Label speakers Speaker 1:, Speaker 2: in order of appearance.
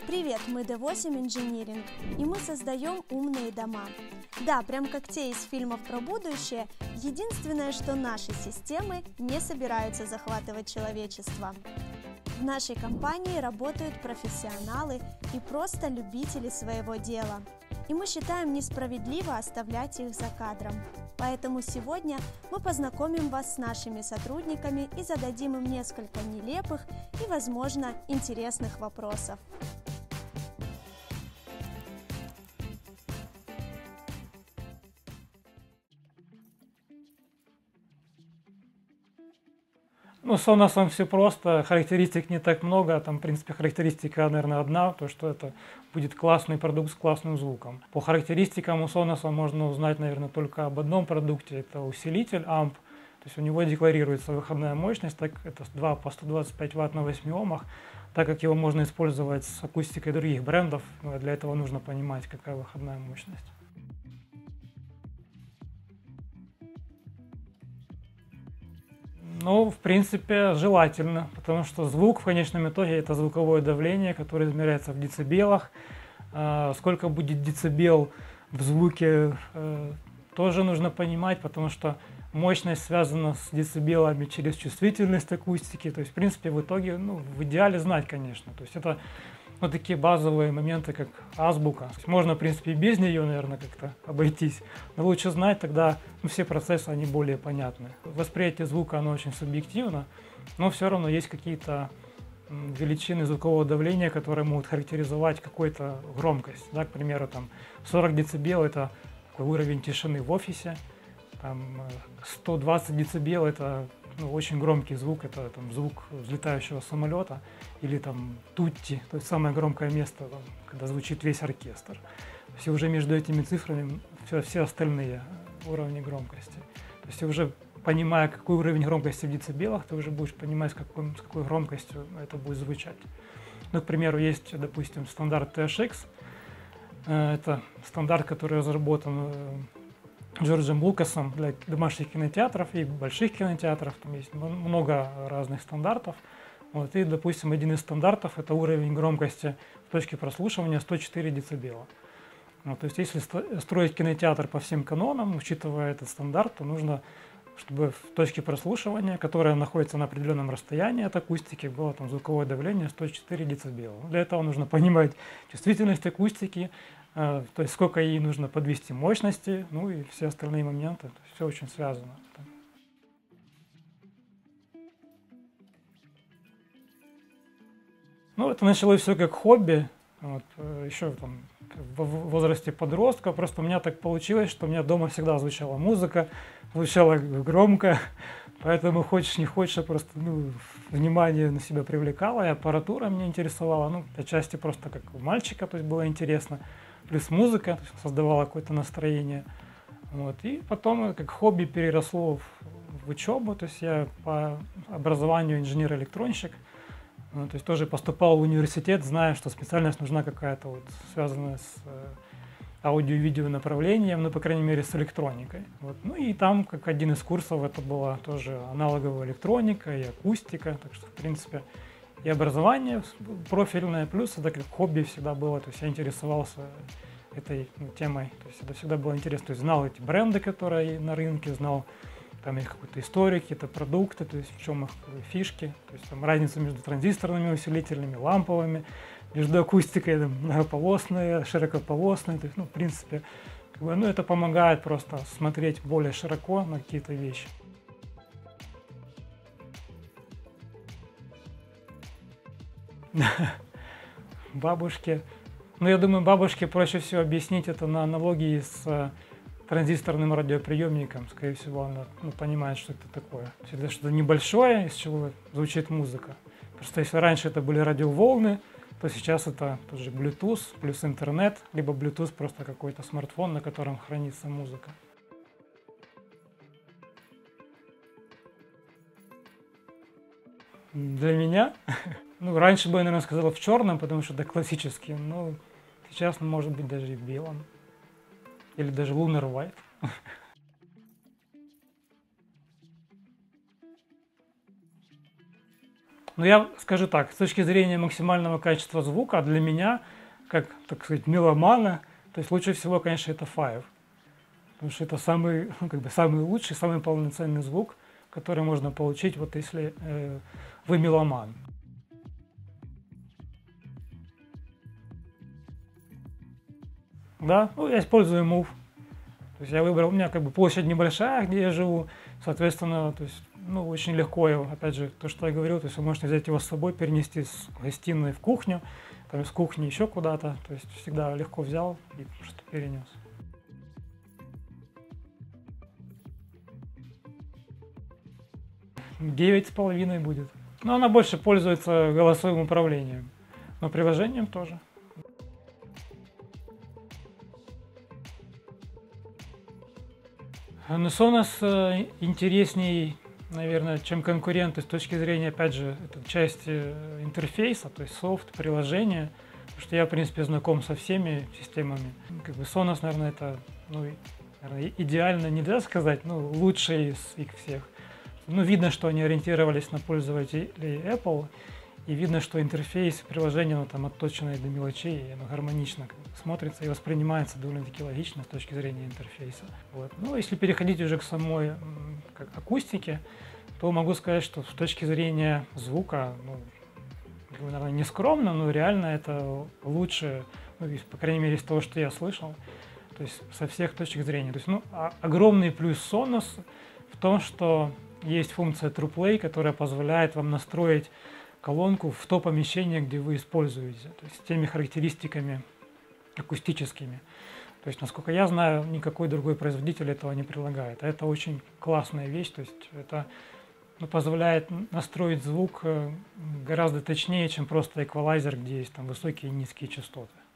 Speaker 1: Привет, мы D8 Engineering, и мы создаем умные дома. Да, прям как те из фильмов про будущее, единственное, что наши системы не собираются захватывать человечество. В нашей компании работают профессионалы и просто любители своего дела. И мы считаем несправедливо оставлять их за кадром. Поэтому сегодня мы познакомим вас с нашими сотрудниками и зададим им несколько нелепых и, возможно, интересных вопросов.
Speaker 2: С Sonos все просто, характеристик не так много, там, в принципе, характеристика, наверное, одна, то, что это будет классный продукт с классным звуком. По характеристикам у Sonos можно узнать, наверное, только об одном продукте, это усилитель AMP, то есть у него декларируется выходная мощность, так это 2 по 125 Вт на 8 Омах, так как его можно использовать с акустикой других брендов, для этого нужно понимать, какая выходная мощность. В принципе, желательно, потому что звук в конечном итоге это звуковое давление, которое измеряется в децибелах. Сколько будет децибел в звуке, тоже нужно понимать, потому что мощность связана с децибелами через чувствительность акустики. То есть, в принципе, в итоге, в идеале знать, конечно. То есть это такие базовые моменты, как азбука. Можно, в принципе, и без нее, наверное, как-то обойтись. Но лучше знать, тогда все процессы, они более понятны. Восприятие звука, оно очень субъективно, но все равно есть какие-то величины звукового давления, которые могут характеризовать какую-то громкость. Да, к примеру, 40 дБ – это такой уровень тишины в офисе, 120 дБ – это очень громкий звук, это звук взлетающего самолета, или тутти, то есть самое громкое место, когда звучит весь оркестр. То есть уже между этими цифрами все остальные уровни громкости. То есть уже понимая, какой уровень громкости в децибелах, ты уже будешь понимать, с какой громкостью это будет звучать. К примеру, есть, допустим, стандарт THX. Это стандарт, который разработан Джорджем Лукасом для домашних кинотеатров и больших кинотеатров. Там есть много разных стандартов. И, допустим, один из стандартов – это уровень громкости в точке прослушивания 104 дБ. То есть, если строить кинотеатр по всем канонам, учитывая этот стандарт, то нужно, чтобы в точке прослушивания, которая находится на определенном расстоянии от акустики, было звуковое давление 104 дБ. Для этого нужно понимать чувствительность акустики, то есть сколько ей нужно подвести мощности, и все остальные моменты. То есть все очень связано. Это началось все как хобби, еще в возрасте подростка. Просто у меня так получилось, что у меня дома всегда звучала музыка, звучала громко, поэтому хочешь не хочешь, просто внимание на себя привлекало, и аппаратура меня интересовала, отчасти просто как у мальчика, то есть было интересно, плюс музыка, то есть создавала какое-то настроение. И потом как хобби переросло в учебу, то есть я по образованию инженер-электронщик, то есть тоже поступал в университет, зная, что специальность нужна какая-то связанная с аудио-видео направлением, по крайней мере, с электроникой. И там, как один из курсов, это была тоже аналоговая электроника и акустика, так что, в принципе, и образование профильное, плюс это как хобби всегда было, то есть я интересовался этой темой, то есть это всегда было интересно, то есть знал эти бренды, которые на рынке, знал их какую-то историю, какие-то продукты, то есть в чем их фишки, то есть разница между транзисторными усилителями, ламповыми, между акустикой многополосной, широкополосной, то есть, в принципе, это помогает просто смотреть более широко на какие-то вещи. Бабушке, я думаю, бабушке проще всего объяснить это на аналогии с транзисторным радиоприемником. Скорее всего, она понимает, что это такое. Это что-то небольшое, из чего звучит музыка. Просто если раньше это были радиоволны, то сейчас это тоже Bluetooth плюс интернет, либо Bluetooth просто какой-то смартфон, на котором хранится музыка. Для меня? Раньше бы я, наверное, сказал в черном, потому что это классический, но сейчас, может быть, даже и в белом. Или даже Lunar White. Но я скажу так, с точки зрения максимального качества звука, для меня, как, так сказать, меломана, то есть лучше всего, конечно, это Five. Потому что это самый, ну, как бы самый лучший, самый полноценный звук, который можно получить, вот если вы меломан. Да, ну, я использую Move. То есть я выбрал, у меня как бы площадь небольшая, где я живу, соответственно, то есть, ну, очень легко его, опять же, то, что я говорил, то есть вы можете взять его с собой, перенести с гостиной в кухню, там, с кухни еще куда-то, то есть всегда легко взял и просто перенес. 9,5 будет. Но она больше пользуется голосовым управлением, но приложением тоже. Но Sonos интересней, наверное, чем конкуренты с точки зрения, опять же, части интерфейса, то есть софт, приложения, потому что я, в принципе, знаком со всеми системами. Как бы Sonos, наверное, это, ну, наверное, идеально нельзя сказать, ну, лучший из их всех. Ну, видно, что они ориентировались на пользователей Apple, и видно, что интерфейс приложения, ну, там, отточенный до мелочей, и оно гармонично смотрится и воспринимается довольно-таки логично с точки зрения интерфейса. Вот. Ну, если переходить уже к самой акустике, то могу сказать, что с точки зрения звука, ну, наверное, не скромно, но реально это лучше, ну, по крайней мере, из того, что я слышал, то есть со всех точек зрения. То есть, ну, огромный плюс Sonos в том, что есть функция TruePlay, которая позволяет вам настроить колонку в то помещение, где вы используете, то есть с теми характеристиками акустическими. То есть, насколько я знаю, никакой другой производитель этого не предлагает. А это очень классная вещь, то есть это, ну, позволяет настроить звук гораздо точнее, чем просто эквалайзер, где есть там высокие и низкие частоты.